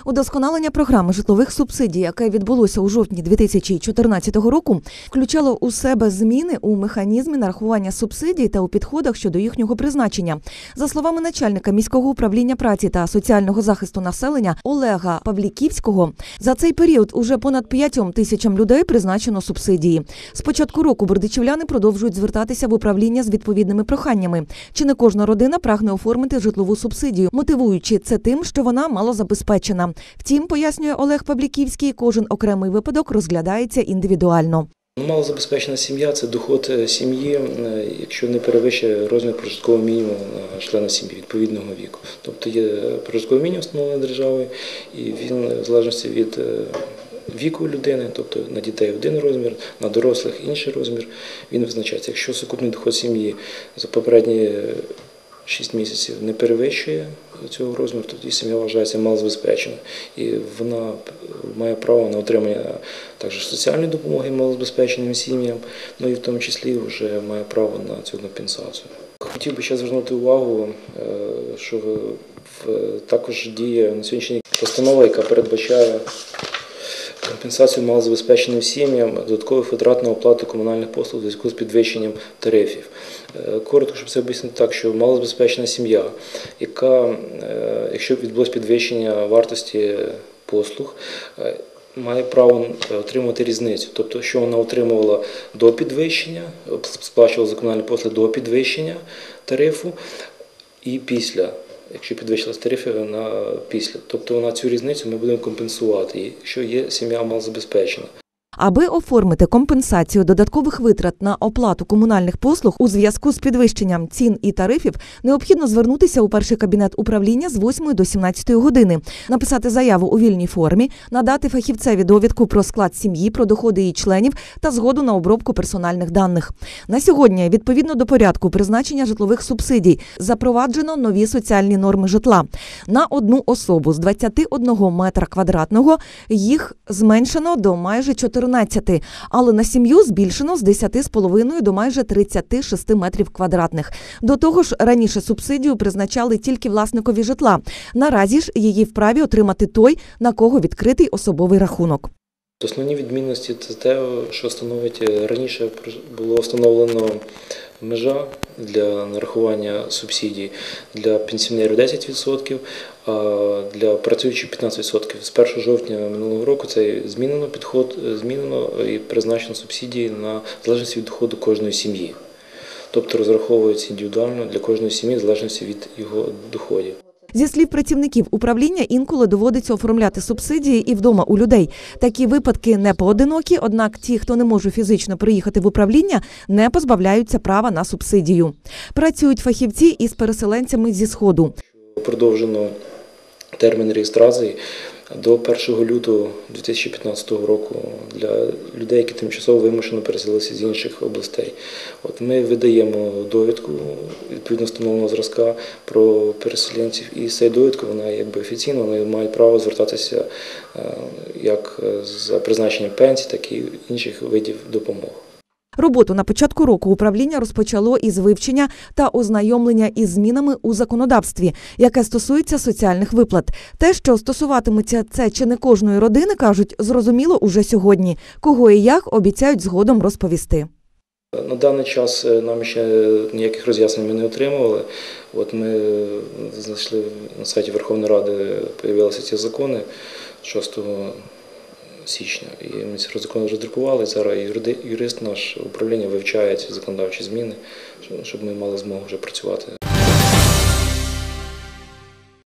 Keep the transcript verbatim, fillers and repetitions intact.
Удосконалення програми житлових субсидій, яке відбулося у жовтні дві тисячі чотирнадцятого року, включало у себе зміни у механізмі нарахування субсидій та у підходах щодо їхнього призначення. За словами начальника міського управління праці та соціального захисту населення Олега Павліківського, за цей період уже понад п'ятьом тисячам людей призначено субсидії. З початку року бердичівляни продовжують звертатися в управління з відповідними проханнями. Чи не кожна родина прагне оформити житлову субсидію, мотивуючи це тим, що вона малозабезпечена. Втім, пояснює Олег Павліківський, кожен окремий випадок розглядається індивідуально. Малозабезпечена сім'я – це доход сім'ї, якщо не перевищує розмір прожиткового мінімуму на члена сім'ї відповідного віку. Тобто є прожитковий мінімум, встановлений державою, і він в залежності від віку людини, тобто на дітей один розмір, на дорослих інший розмір, він визначається. Якщо сукупний доход сім'ї за попередні шість місяців не перевищує цього розміру, тоді сім'я вважається малозабезпеченою. І вона має право на отримання також соціальної допомоги малозабезпеченим сім'ям, ну і в тому числі вже має право на цю компенсацію. Хотів би ще звернути увагу, що також діє на сьогоднішній день постанова, яка передбачає компенсацію малозабезпеченим сім'ям, додаткових витрат на оплату комунальних послуг у зв'язку з підвищенням тарифів. Коротко, щоб це об'яснити так, що малозабезпечена сім'я, яка, якщо відбулось підвищення вартості послуг, має право отримувати різницю. Тобто, що вона отримувала до підвищення, сплачувала за комунальні послуги до підвищення тарифу і після. Якщо підвищилась тарифи, вона після. Тобто вона цю різницю ми будемо компенсувати, якщо є сім'я малозабезпечена. Аби оформити компенсацію додаткових витрат на оплату комунальних послуг у зв'язку з підвищенням цін і тарифів, необхідно звернутися у перший кабінет управління з восьмої до сімнадцятої години, написати заяву у вільній формі, надати фахівцеві довідку про склад сім'ї, про доходи її членів та згоду на обробку персональних даних. На сьогодні, відповідно до порядку призначення житлових субсидій, запроваджено нові соціальні норми житла. На одну особу з двадцяти одного метра квадратного їх зменшено до майже чотирнадцяти, але на сім'ю збільшено з десяти з половиною до майже тридцяти шести метрів квадратних. До того ж, раніше субсидію призначали тільки власникові житла. Наразі ж її вправі отримати той, на кого відкритий особовий рахунок. Основні відмінності – це те, що становить, раніше було встановлено межа для нарахування субсидій для пенсіонерів десять відсотків, а для працюючих п'ятнадцять відсотків. З першого жовтня минулого року це змінено підход, змінено і призначено субсидії на залежності від доходу кожної сім'ї. Тобто розраховуються індивідуально для кожної сім'ї в залежності від його доходів. Зі слів працівників управління, інколи доводиться оформляти субсидії і вдома у людей. Такі випадки не поодинокі, однак ті, хто не може фізично приїхати в управління, не позбавляються права на субсидію. Працюють фахівці із переселенцями зі Сходу. Продовжено термін реєстрації до першого лютого дві тисячі п'ятнадцятого року для людей, які тимчасово вимушено переселилися з інших областей. От ми видаємо довідку відповідно встановленого зразка про переселенців, і з цією довідкою вона якби офіційно, вони мають право звертатися як за призначенням пенсій, так і інших видів допомог. Роботу на початку року управління розпочало із вивчення та ознайомлення із змінами у законодавстві, яке стосується соціальних виплат. Те, що стосуватиметься це чи не кожної родини, кажуть, зрозуміло уже сьогодні. Кого і як, обіцяють згодом розповісти. На даний час нам ще ніяких роз'яснень ми не отримували. От ми знайшли на сайті Верховної Ради, з'явилися ці закони шостого січня. І ми ці закони роздрукували. Зараз юрист наш управління вивчає ці законодавчі зміни, щоб ми мали змогу вже працювати.